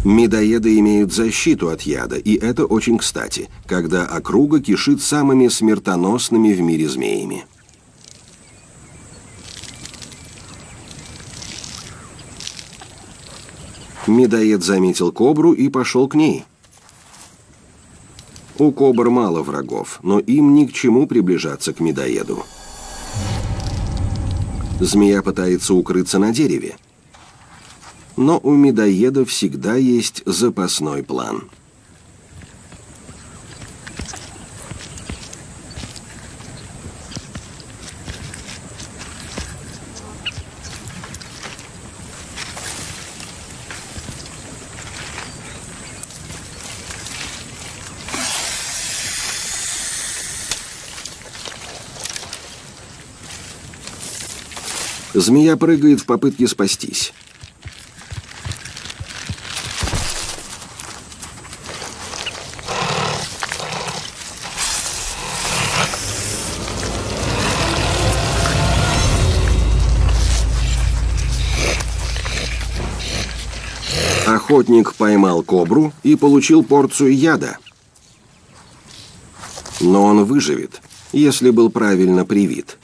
Медоеды имеют защиту от яда, и это очень кстати, когда округа кишит самыми смертоносными в мире змеями. Медоед заметил кобру и пошел к ней. У кобр мало врагов, но им ни к чему приближаться к медоеду. Змея пытается укрыться на дереве. Но у медоеда всегда есть запасной план. Змея прыгает в попытке спастись. Охотник поймал кобру и получил порцию яда. Но он выживет, если был правильно привит.